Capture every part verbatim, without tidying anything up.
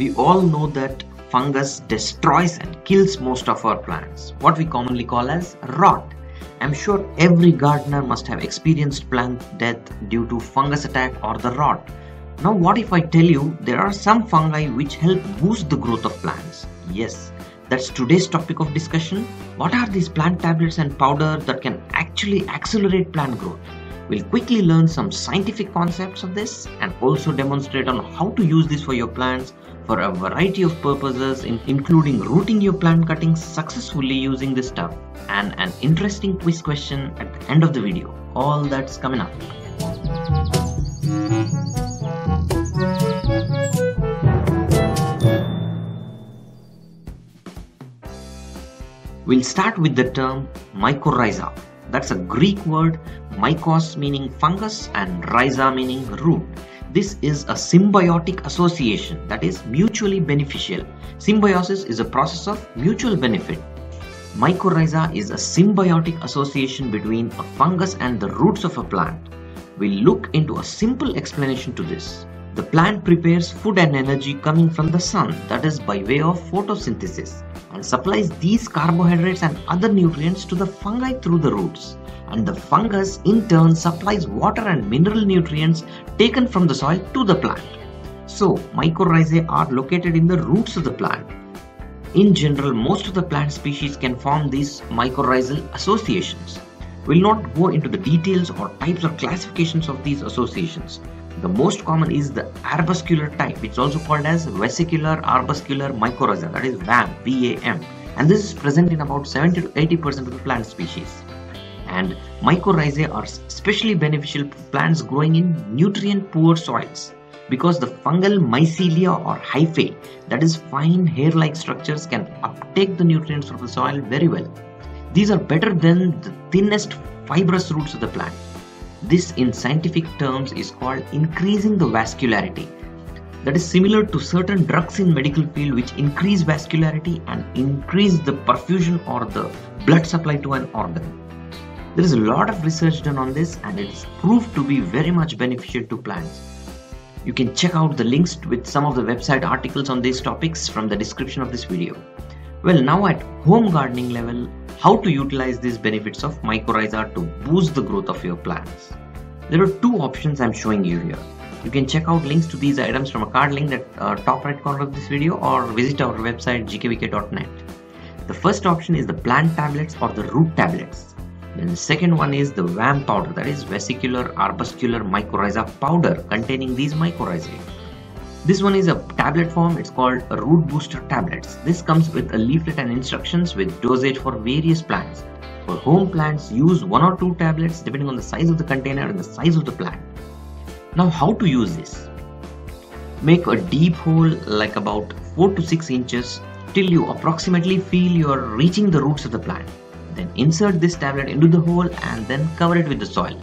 We all know that fungus destroys and kills most of our plants, what we commonly call as rot. I'm sure every gardener must have experienced plant death due to fungus attack or the rot. Now what if I tell you there are some fungi which help boost the growth of plants? Yes, that's today's topic of discussion. What are these plant tablets and powder that can actually accelerate plant growth? We'll quickly learn some scientific concepts of this and also demonstrate on how to use this for your plants for a variety of purposes, in, including rooting your plant cuttings successfully using this stuff, and an interesting quiz question at the end of the video. All that's coming up. We'll start with the term Mycorrhiza. That's a Greek word, mycos meaning fungus and rhiza meaning root. This is a symbiotic association, that is mutually beneficial. Symbiosis is a process of mutual benefit. Mycorrhiza is a symbiotic association between a fungus and the roots of a plant. We'll look into a simple explanation to this. The plant prepares food and energy coming from the sun, that is by way of photosynthesis, and supplies these carbohydrates and other nutrients to the fungi through the roots. And the fungus in turn supplies water and mineral nutrients taken from the soil to the plant. So mycorrhizae are located in the roots of the plant. In general, most of the plant species can form these mycorrhizal associations. We'll not go into the details or types or classifications of these associations. The most common is the arbuscular type, which is also called as vesicular arbuscular mycorrhiza, that is V A M, V A M, and this is present in about seventy to eighty percent of the plant species. And mycorrhizae are especially beneficial for plants growing in nutrient-poor soils because the fungal mycelia or hyphae, that is fine hair-like structures, can uptake the nutrients from the soil very well. These are better than the thinnest fibrous roots of the plant. This in scientific terms is called increasing the vascularity. That is similar to certain drugs in medical field which increase vascularity and increase the perfusion or the blood supply to an organ. There is a lot of research done on this and it is proved to be very much beneficial to plants. You can check out the links with some of the website articles on these topics from the description of this video. Well, now at home gardening level, how to utilize these benefits of mycorrhiza to boost the growth of your plants. There are two options I'm showing you here. You can check out links to these items from a card link at uh, top right corner of this video or visit our website g k v k dot net. The first option is the plant tablets or the root tablets. Then the second one is the V A M powder, that is vesicular arbuscular mycorrhiza powder containing these mycorrhizae. This one is a tablet form, it's called a root booster tablets. This comes with a leaflet and instructions with dosage for various plants. For home plants, use one or two tablets depending on the size of the container and the size of the plant. Now how to use this? Make a deep hole like about four to six inches till you approximately feel you are reaching the roots of the plant. Then insert this tablet into the hole and then cover it with the soil.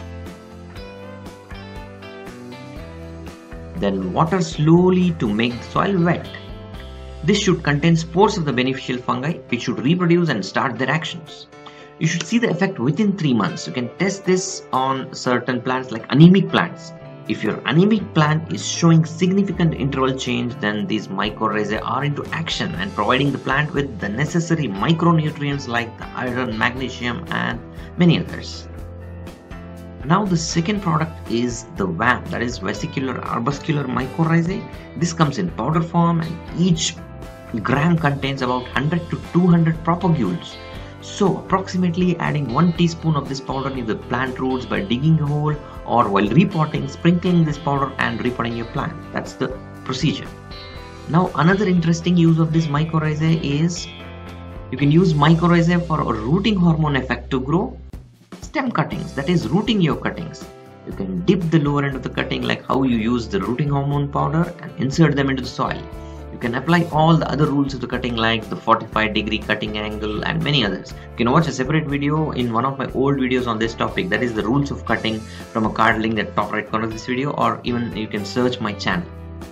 Then water slowly to make the soil wet. This should contain spores of the beneficial fungi which should reproduce and start their actions. You should see the effect within three months. You can test this on certain plants like anemic plants. If your anemic plant is showing significant interval change, then these mycorrhizae are into action and providing the plant with the necessary micronutrients like the iron, magnesium and many others. Now the second product is the V A M, that is vesicular arbuscular mycorrhizae. This comes in powder form and each gram contains about one hundred to two hundred propagules. So approximately adding one teaspoon of this powder in the plant roots by digging a hole or while repotting, sprinkling this powder and repotting your plant. That's the procedure. Now another interesting use of this mycorrhizae is you can use mycorrhizae for a rooting hormone effect to grow stem cuttings, that is rooting your cuttings. You can dip the lower end of the cutting like how you use the rooting hormone powder and insert them into the soil. You can apply all the other rules of the cutting like the forty-five degree cutting angle and many others. You can watch a separate video in one of my old videos on this topic, that is the rules of cutting, from a card link at top right corner of this video, or even you can search my channel.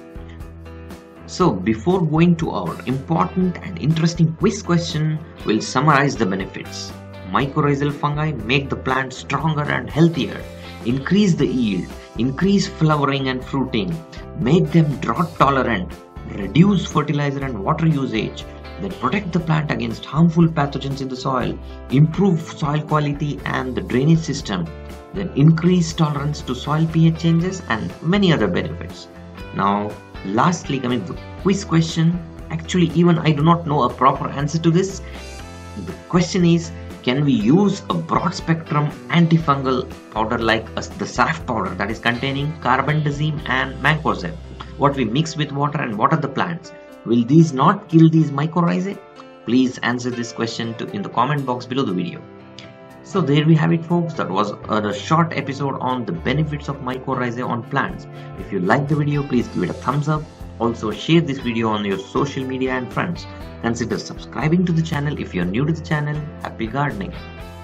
So before going to our important and interesting quiz question, we'll summarize the benefits. Mycorrhizal fungi make the plant stronger and healthier, increase the yield, increase flowering and fruiting, make them drought tolerant, reduce fertilizer and water usage, then protect the plant against harmful pathogens in the soil, improve soil quality and the drainage system, then increase tolerance to soil pH changes, and many other benefits. Now, lastly, coming to the quiz question. Actually, even I do not know a proper answer to this. The question is, can we use a broad spectrum antifungal powder like a, the S A F powder that is containing carbendazim and Mycorrhiza, what we mix with water and water the plants? Will these not kill these mycorrhizae? Please answer this question to, in the comment box below the video. So there we have it, folks. That was a short episode on the benefits of mycorrhizae on plants. If you like the video, please give it a thumbs up. Also share this video on your social media and friends. Consider subscribing to the channel if you are new to the channel. Happy gardening!